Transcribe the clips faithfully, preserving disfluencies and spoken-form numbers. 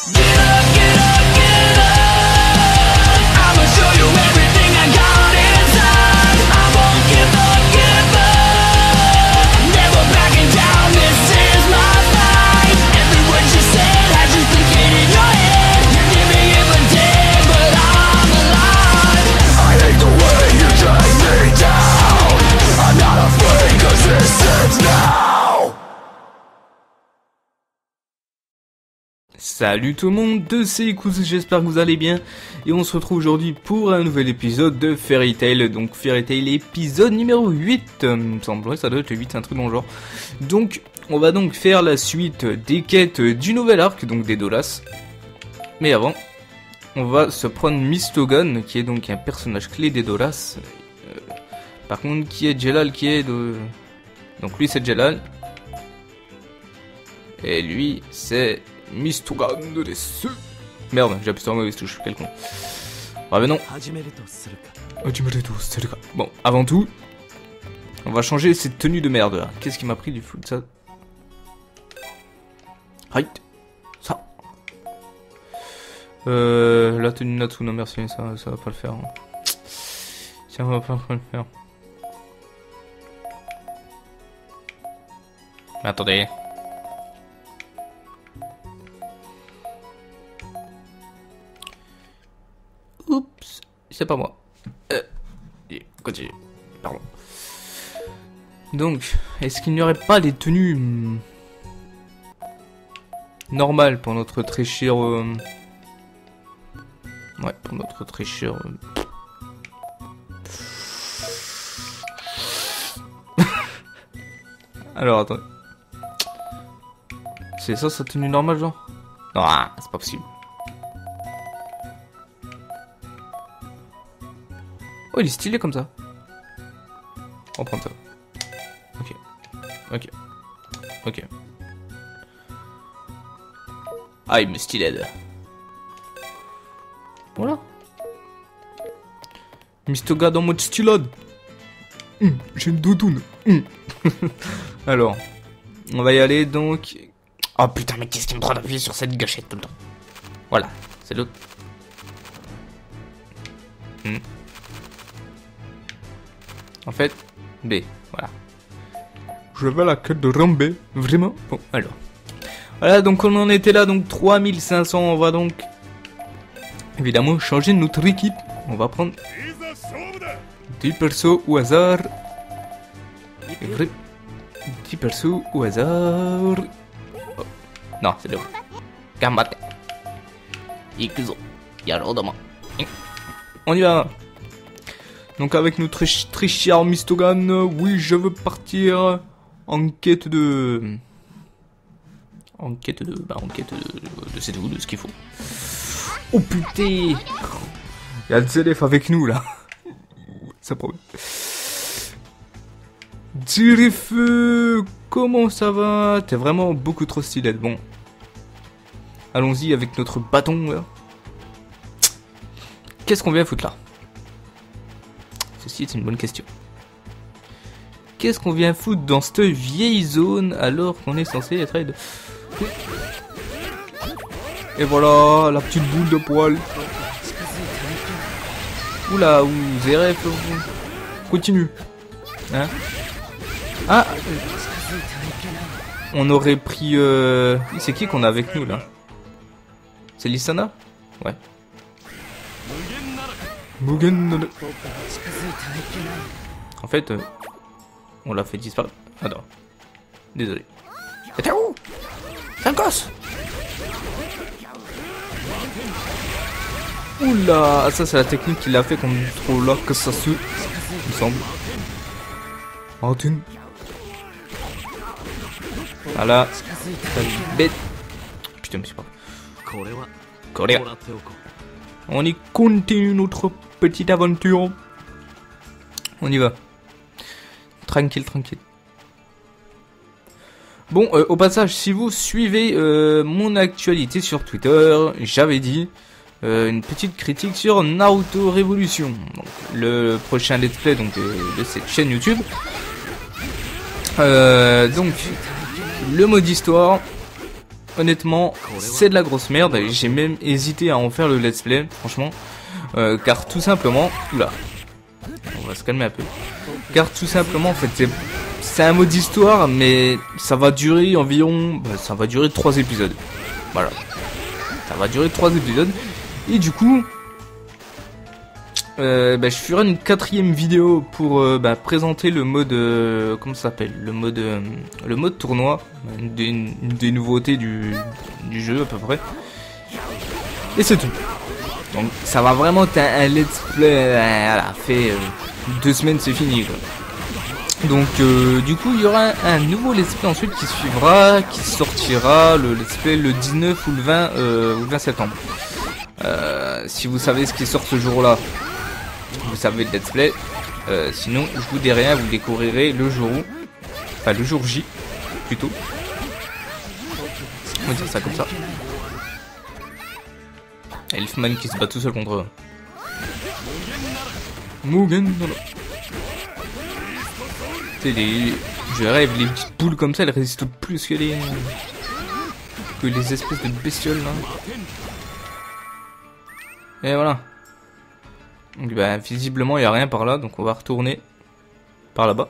Salut tout le monde, de c'est Ikouz, j'espère que vous allez bien. Et on se retrouve aujourd'hui pour un nouvel épisode de Fairy Tail. Donc Fairy Tail épisode numéro huit, euh, il me semble, ouais, ça doit être le huit, c'est un truc dans le genre. Donc on va donc faire la suite des quêtes du nouvel arc, donc des Dolas. Mais avant, on va se prendre Mistogan, qui est donc un personnage clé des Dolas. Euh, par contre, qui est Jelal, qui est de... Donc lui c'est Jelal. Et lui c'est... Mistogan de des... Merde, j'ai appuyé sur la mauvaise touche, quel con. Ah mais non. Bon, avant tout, on va changer cette tenue de merde là. Qu'est-ce qui m'a pris du fou de ça? Right. Ça. Euh, la tenue Natsu, non merci, ça, ça va pas le faire. Hein. Ça va pas le faire. Mais attendez. Oups, c'est pas moi. Euh, continue. Pardon. Donc, est-ce qu'il n'y aurait pas des tenues hmm, normales pour notre très cher... Euh... Ouais, pour notre très cher... Euh... Alors, attends. C'est ça sa tenue normale, genre? Non, c'est pas possible. Oh, il est stylé comme ça. On va prendre ça. Ok. Ok. Ok. Ah, il me stylé. Voilà. Mistogan dans mode stylade. Mmh, j'ai une doudoune. Mmh. Alors, on va y aller donc. Oh putain, mais qu'est-ce qui me prend d'appuyer sur cette gâchette tout le temps? Voilà, c'est l'autre. Mmh. En fait, B, voilà. Je vais à la quête de Rambé, vraiment. Bon, alors. Voilà, donc on en était là, donc trois mille cinq cents, on va donc... Évidemment, changer notre équipe. On va prendre... dix persos au hasard. Et vrai... dix persos au hasard. Oh. Non, c'est le... Gamate. Ikuzo. Yarodama. On y va. Donc avec notre très cher Mistogan, euh, oui, je veux partir en quête de... En quête de... Bah, en quête de... De, c'est tout, de ce qu'il faut. Oh putain! Il y a le Z F avec nous, là. Ça promet. Zeref, comment ça va? T'es vraiment beaucoup trop stylé. Bon. Allons-y avec notre bâton, là. Qu'est-ce qu'on vient foutre là? Ceci est une bonne question. Qu'est-ce qu'on vient foutre dans cette vieille zone alors qu'on est censé être aide? Et voilà, la petite boule de poil. Oula, ou Zeref, continue. Hein? Ah, on aurait pris... Euh... C'est qui qu'on a avec nous là? C'est Lissana? Ouais. Mugen. En fait, euh, on l'a fait disparaître. Attends. Désolé. T'es où? C'est un gosse. Oula, ça c'est la technique qu'il a fait comme trop là que ça se... Il me semble. Oh, thune. Voilà. Bête. Putain, mais c'est pas... Coréa. On y continue notre petite aventure. On y va. Tranquille, tranquille. Bon, euh, au passage, si vous suivez euh, mon actualité sur Twitter, j'avais dit euh, une petite critique sur Naruto Revolution. Donc, le prochain let's play donc, de, de cette chaîne YouTube. Euh, donc, le mode histoire. honnêtement, c'est de la grosse merde. J'ai même hésité à en faire le let's play, franchement. Euh, car tout simplement... Oula. On va se calmer un peu. Car tout simplement, en fait, c'est... C'est un mode histoire, mais ça va durer environ... Bah, ça va durer trois épisodes. Voilà. Ça va durer trois épisodes. Et du coup... Euh, bah, je ferai une quatrième vidéo pour euh, bah, présenter le mode... Euh, comment ça s'appelle? Le mode... Euh, le mode tournoi. Une des, une des nouveautés du, du jeu, à peu près. Et c'est tout. Donc ça va vraiment être un, un let's play... Euh, voilà, fait... Euh, deux semaines, c'est fini, quoi. Donc euh, du coup il y aura un, un nouveau let's play ensuite qui suivra, qui sortira le let's play le dix-neuf ou le vingt, euh, ou le vingt septembre. Euh, si vous savez ce qui sort ce jour-là, vous savez le let's play. Euh, sinon je vous dis rien, vous le découvrirez le jour où, enfin le jour J plutôt. On va dire ça comme ça. Elfman qui se bat tout seul contre eux. Mugen. Les... Je rêve, les petites poules comme ça, elles résistent plus que les... que les espèces de bestioles là. Et voilà. Donc bah visiblement il n'y a rien par là, donc on va retourner par là-bas.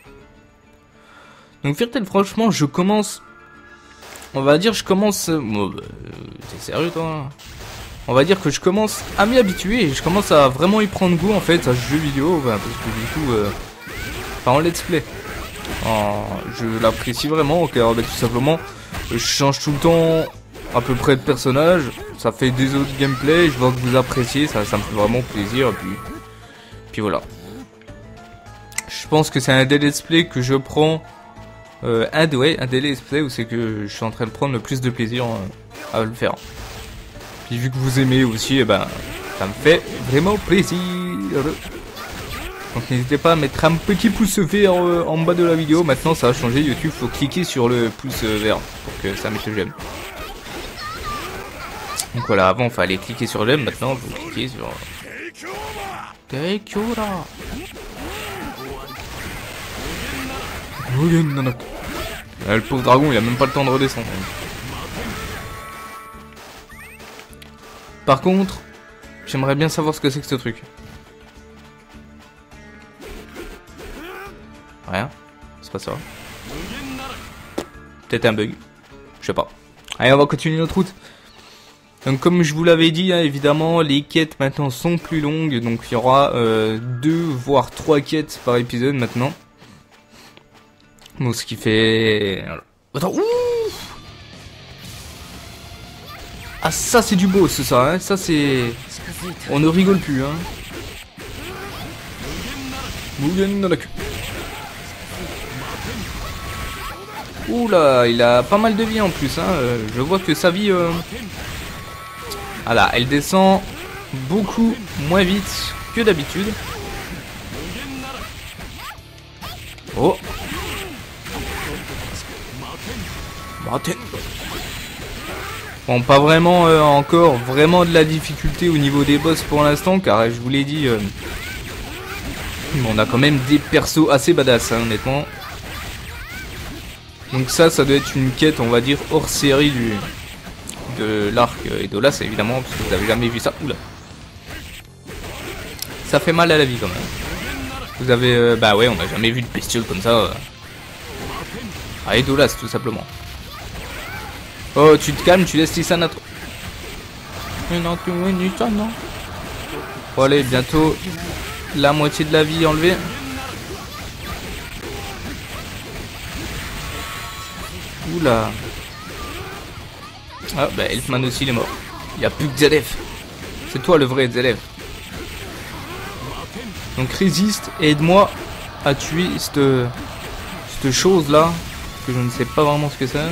Donc Firtel, franchement je commence... On va dire je commence... Oh, bah, t'es sérieux toi? On va dire que je commence à m'y habituer et je commence à vraiment y prendre goût en fait à ce jeu vidéo, bah, parce que du coup... Euh... Enfin en let's play. Oh, je l'apprécie vraiment car bah, tout simplement je change tout le temps à peu près de personnage. Ça fait des autres gameplays, je vois que vous appréciez, ça, ça me fait vraiment plaisir et puis, puis voilà. Je pense que c'est un des let's play que je prends euh, un, de, ouais, un des let's play où c'est que je suis en train de prendre le plus de plaisir euh, à le faire. Puis vu que vous aimez aussi, et eh ben ça me fait vraiment plaisir. Donc n'hésitez pas à mettre un petit pouce vert euh, en bas de la vidéo. Maintenant ça a changé, YouTube, faut cliquer sur le pouce vert pour que ça mette le j'aime. Donc voilà, avant il fallait cliquer sur j'aime, maintenant vous cliquez sur... Teikura. Le pauvre dragon il a même pas le temps de redescendre. Par contre, j'aimerais bien savoir ce que c'est que ce truc. Rien, c'est pas ça. Peut-être un bug, je sais pas. Allez, on va continuer notre route. Donc comme je vous l'avais dit, hein, évidemment, les quêtes maintenant sont plus longues. Donc il y aura euh, deux voire trois quêtes par épisode maintenant. Bon, ce qui fait... Attends, ouh. Ah ça c'est du beau, c'est ça, hein. Ça c'est... On ne rigole plus, hein. Mugen dans la queue. Oula, il a pas mal de vie en plus, hein. Euh, je vois que sa vie... Euh... Voilà, elle descend beaucoup moins vite que d'habitude. Oh. Bon, pas vraiment euh, encore vraiment de la difficulté au niveau des boss pour l'instant, car je vous l'ai dit, euh... on a quand même des persos assez badass, hein, honnêtement. Donc ça, ça doit être une quête, on va dire, hors série du de l'arc Edolas, évidemment, parce que vous avez jamais vu ça. Oula. Ça fait mal à la vie quand même. Vous avez... Euh, bah ouais, on n'a jamais vu de bestiole comme ça. Euh. Ah, Edolas, tout simplement. Oh, tu te calmes, tu laisses Lissana trop... Mais non, tu veux Lissana. Bon allez, bientôt la moitié de la vie enlevée. Oula. Ah bah Elfman aussi il est mort. Il n'y a plus que Zelef. C'est toi le vrai Zelef. Donc résiste et aide-moi à tuer cette, cette chose là. Que je ne sais pas vraiment ce que c'est.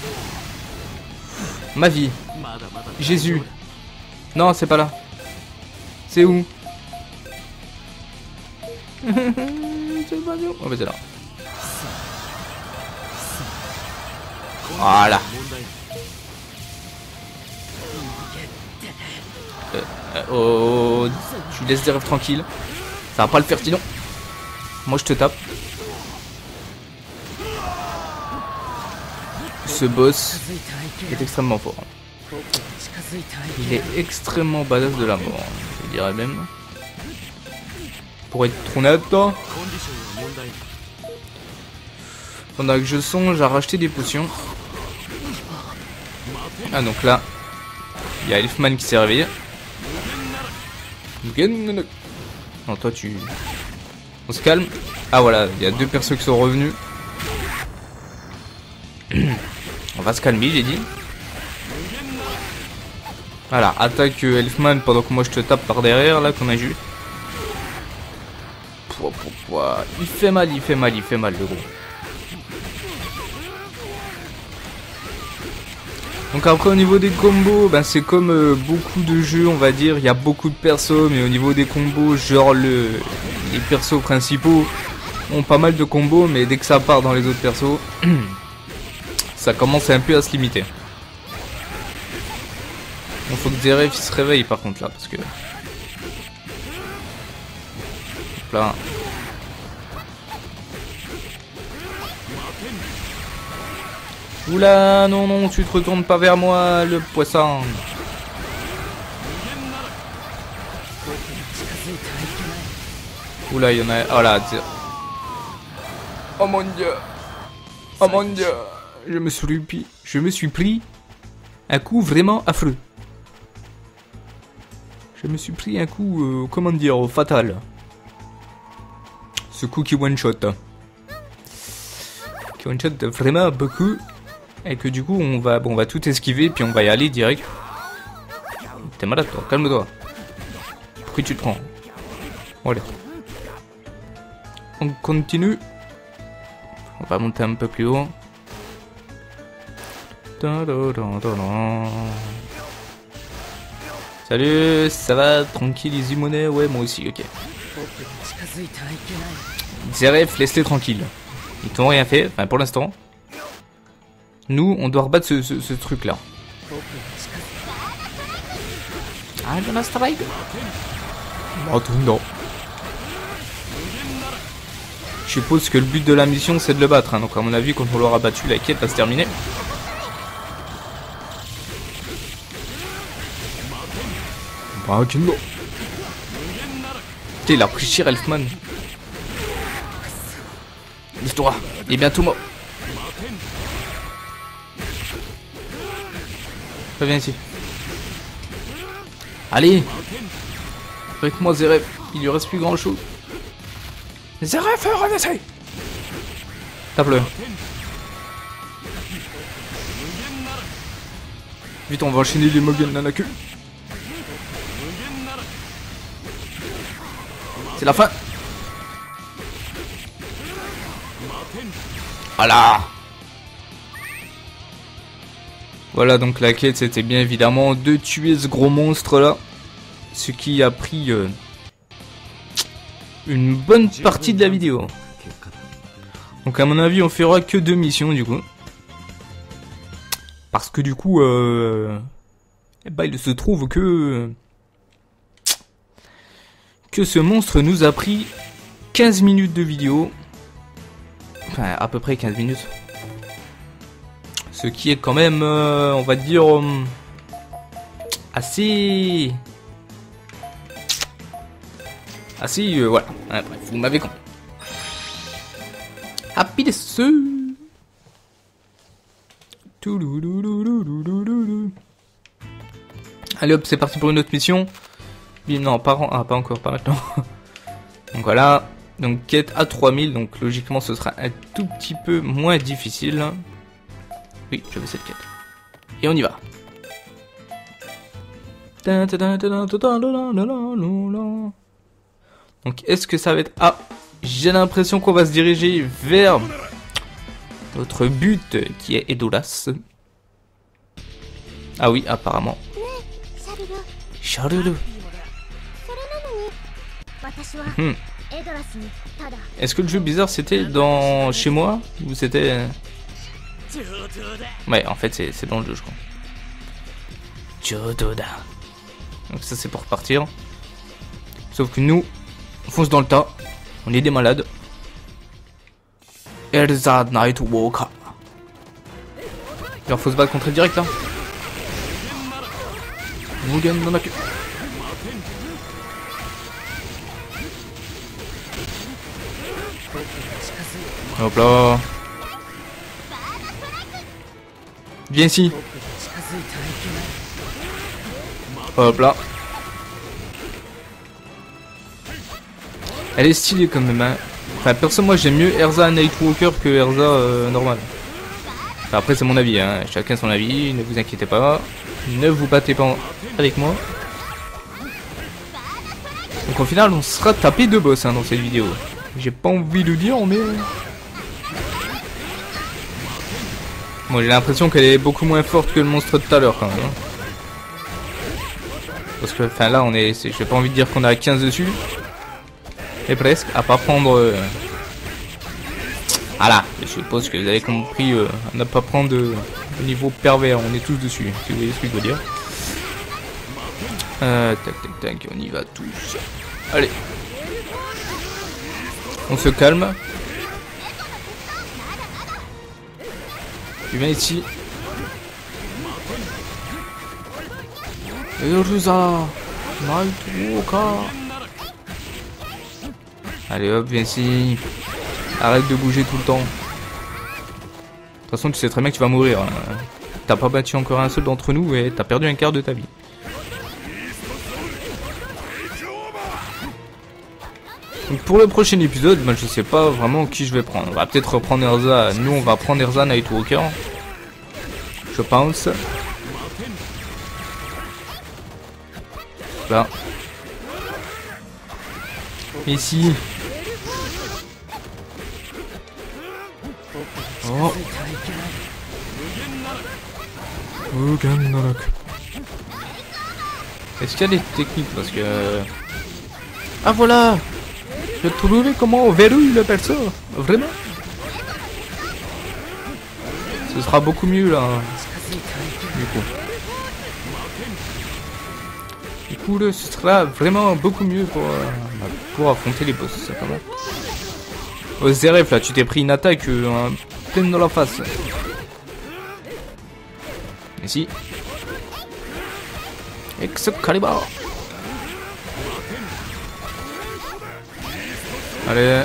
Ma vie. Jésus. Non c'est pas là. C'est où? C'est pas où? Oh bah c'est là. Voilà. Euh, euh, oh, tu laisses des rêves tranquilles. Ça va pas le faire sinon. Moi je te tape. ce boss est extrêmement fort. Il est extrêmement badass de la mort, je dirais même. Pour être honnête, pendant que je songe à racheter des potions. Ah donc là, il y a Elfman qui s'est réveillé. Non toi tu... On se calme. Ah voilà, il y a deux persos qui sont revenus. On va se calmer, j'ai dit. Voilà, attaque Elfman pendant que moi je te tape par derrière, là, qu'on a vu. Il fait mal, il fait mal, il fait mal, le gros. Donc après, au niveau des combos, ben c'est comme euh, beaucoup de jeux, on va dire. Il y a beaucoup de persos, mais au niveau des combos, genre le, les persos principaux ont pas mal de combos, mais dès que ça part dans les autres persos, ça commence un peu à se limiter. Il faut que Zeref il se réveille par contre là, parce que... Là... Oula, non, non, tu te retournes pas vers moi, le poisson. Oula, il y en a... Oh là, oh mon dieu. Oh mon dieu. Je me suis pris... Je me suis pris un coup vraiment affreux. Je me suis pris un coup, euh, comment dire, fatal. Ce coup qui one-shot. Qui one-shot vraiment beaucoup. Et que du coup, on va, bon, on va tout esquiver, puis on va y aller direct. T'es malade toi, calme-toi. Pourquoi tu te prends? Voilà. On continue. On va monter un peu plus haut. Salut, ça va? Tranquille, Easy Money? Ouais, moi aussi, ok. Zeref, laisse-les tranquilles. Ils t'ont rien fait, enfin pour l'instant. Nous, on doit rebattre ce, ce, ce truc-là. Ah, il y en a strike. Oh, non. Je suppose que le but de la mission, c'est de le battre. Hein. Donc, à mon avis, quand on l'aura battu, la quête va se terminer. Ah, ok, non. Putain, il a pris cher, Elfman. Lève-toi, il est bientôt mort. Viens ici. Allez. Avec moi, Zeref. Il lui reste plus grand chose. Zeref, renaissez. Tape-le. Vite, on va enchaîner les Mugen Nanaku. C'est la fin. Voilà. Voilà, donc la quête c'était bien évidemment de tuer ce gros monstre là. Ce qui a pris euh, une bonne partie de la vidéo. Donc à mon avis on fera que deux missions du coup. Parce que du coup euh, eh ben, il se trouve que que ce monstre nous a pris quinze minutes de vidéo. Enfin à peu près quinze minutes. Ce qui est quand même, euh, on va dire, euh, assez... Assez, euh, voilà. Hein, bref, vous m'avez compris. Happy des Allez hop, c'est parti pour une autre mission. Non, pas, ah, pas encore, pas maintenant. Donc voilà. Donc quête à trois mille, donc logiquement ce sera un tout petit peu moins difficile. Oui, je veux cette quête. Et on y va. Donc est-ce que ça va être... Ah, j'ai l'impression qu'on va se diriger vers notre but qui est Edoras. Ah oui, apparemment. Charulu. Hmm. Est-ce que le jeu bizarre c'était dans chez moi ou c'était... Ouais, en fait, c'est dans le jeu, je crois. Jododa. Donc ça, c'est pour repartir. Sauf que nous, on fonce dans le tas. On est des malades. Erza Nightwalker. Il faut se battre contre le direct là. Mugen no Naku. Hop là. Viens ici. Hop là. Elle est stylée quand même hein. Enfin perso moi j'aime mieux Erza Nightwalker que Erza euh, normal. Enfin, après c'est mon avis hein. Chacun son avis, ne vous inquiétez pas. Ne vous battez pas avec moi. Donc au final on sera tapé deux boss hein, dans cette vidéo. J'ai pas envie de le dire mais... Bon j'ai l'impression qu'elle est beaucoup moins forte que le monstre de tout à l'heure quand même. Hein. Parce que enfin là on est... J'ai pas envie de dire qu'on est à quinze dessus. Et presque, à pas prendre... Euh... Voilà, je suppose que vous avez compris, euh, à ne pas prendre de, de niveau pervers, on est tous dessus, si vous voyez ce que je veux dire. Euh, tac tac tac, on y va tous. Allez. On se calme. Tu viens ici. Erza Nightwalker. Allez hop, viens ici. Arrête de bouger tout le temps. De toute façon, tu sais très bien que tu vas mourir. Hein. T'as pas battu encore un seul d'entre nous et t'as perdu un quart de ta vie. Donc pour le prochain épisode, ben, je sais pas vraiment qui je vais prendre. On va peut-être reprendre Erza. Nous, on va prendre Erza Nightwalker. Je pense. Là. Ici. Oh. Est-ce qu'il y a des techniques parce que... Ah voilà. Je vais trouver comment on verrouille le perso. Vraiment. Ce sera beaucoup mieux là. Du coup. Du coup là, ce sera vraiment beaucoup mieux pour, euh, pour affronter les boss. Ça, comment oh, Zeref là, tu t'es pris une attaque euh, pleine dans la face. Ici. Excalibur. Allez.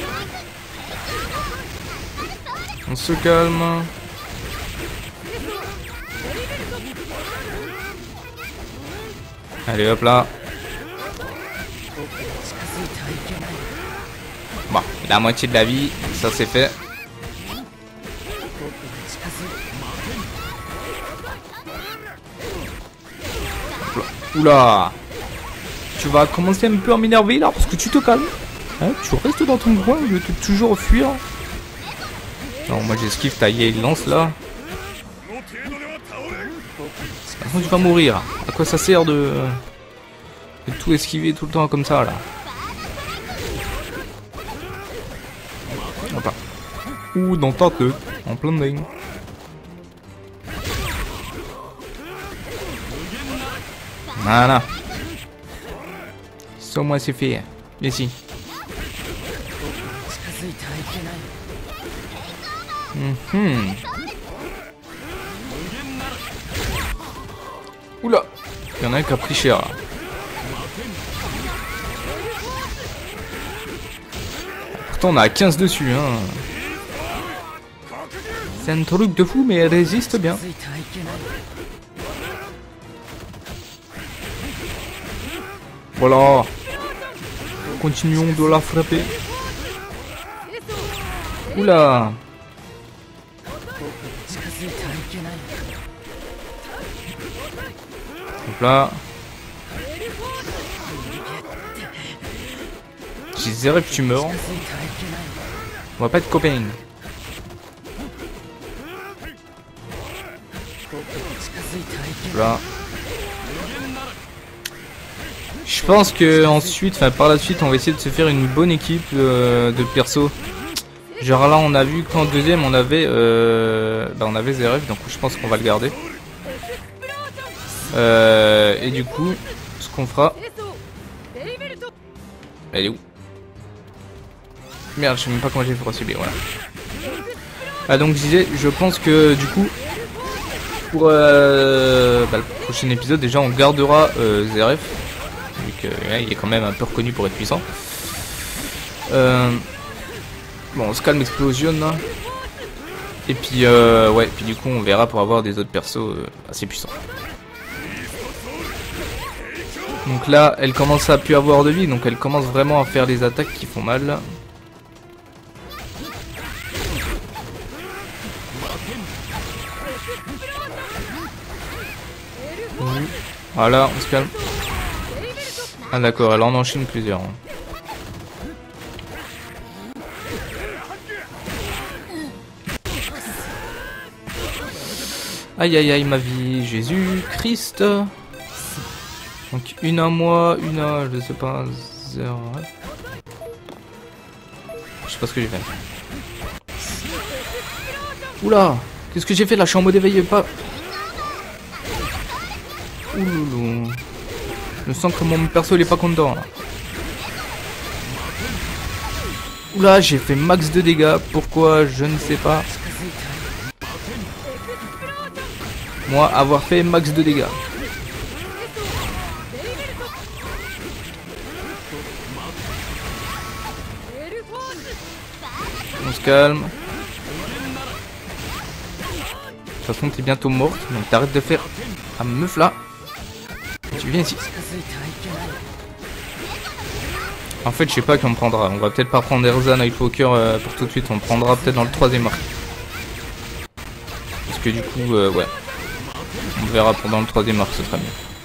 On se calme. Allez hop là. Bon, la moitié de la vie, ça c'est fait. Oula. Tu vas commencer un peu à m'énerver là parce que tu te calmes. Hein, tu restes dans ton coin, je vais toujours fuir. Non, moi j'esquive ta vieille lance là. Tu vas mourir. À quoi ça sert de... de tout esquiver tout le temps comme ça là? Enfin. Ou dans ta tête, en plein dingue. Voilà. Ça au moins c'est fait. Ici. Mm-hmm. Oula, il y en a un qui a pris cher là. Pourtant on a quinze dessus hein. C'est un truc de fou mais elle résiste bien. Voilà. Continuons de la frapper. Oula. Hop là. J'ai zéro que tu meurs. On va pas être copains. Là. Je pense que ensuite, enfin par la suite, on va essayer de se faire une bonne équipe euh, de perso. Genre là, on a vu qu'en deuxième, on avait, euh, bah, on avait Zeref, donc je pense qu'on va le garder. Euh, et du coup, ce qu'on fera, elle est où? Merde, je sais même pas comment j'ai fait pour cibler, voilà. Ah donc je disais, je pense que du coup, pour euh, bah, le prochain épisode, déjà on gardera euh, Zeref, vu qu'il ouais, est quand même un peu reconnu pour être puissant. Euh, bon, on se calme Explosion là. Et puis euh, ouais, puis du coup on verra pour avoir des autres persos euh, assez puissants. Donc là, elle commence à plus avoir de vie, donc elle commence vraiment à faire des attaques qui font mal. Voilà, on se calme. Ah d'accord, elle en enchaîne plusieurs. Aïe aïe aïe ma vie, Jésus Christ. Donc une à moi, une à, je sais pas, zéro. Je sais pas ce que j'ai fait. Oula, qu'est-ce que j'ai fait là? Je suis en mode éveillé, pas. Ouloulou. Je sens que mon perso il est pas content là. Oula, j'ai fait max de dégâts. Pourquoi? Je ne sais pas. Moi, avoir fait max de dégâts. On se calme. De toute façon, t'es bientôt morte, donc t'arrêtes de faire la meuf là. Tu viens ici. En fait, je sais pas qui on prendra. On va peut-être pas prendre Erza Nightwalker euh, pour tout de suite. On prendra peut-être dans le troisième arc. Parce que du coup, euh, ouais. On verra pendant le troisième arc, ce sera mieux.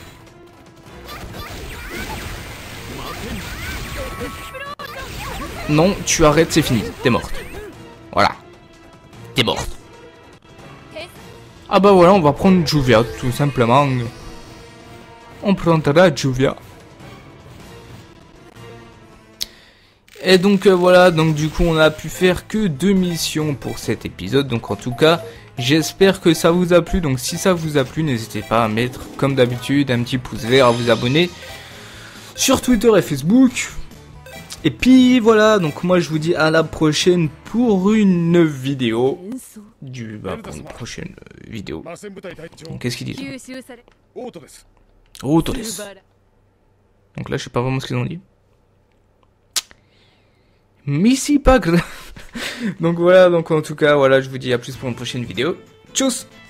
Non, tu arrêtes, c'est fini. T'es morte. Voilà. T'es morte. Ah bah voilà, on va prendre Juvia, tout simplement. On prendra Juvia. Et donc euh, voilà, donc du coup on a pu faire que deux missions pour cet épisode. Donc en tout cas, j'espère que ça vous a plu. Donc si ça vous a plu, n'hésitez pas à mettre comme d'habitude un petit pouce vert, à vous abonner sur Twitter et Facebook. Et puis voilà, donc moi je vous dis à la prochaine pour une vidéo. Du, bah, pour une prochaine vidéo. Qu'est-ce qu'ils disent? Autodes. Donc là je sais pas vraiment ce qu'ils ont dit. Mais c'est pas grave. Donc voilà, donc en tout cas, voilà, je vous dis à plus pour une prochaine vidéo. Tchuss!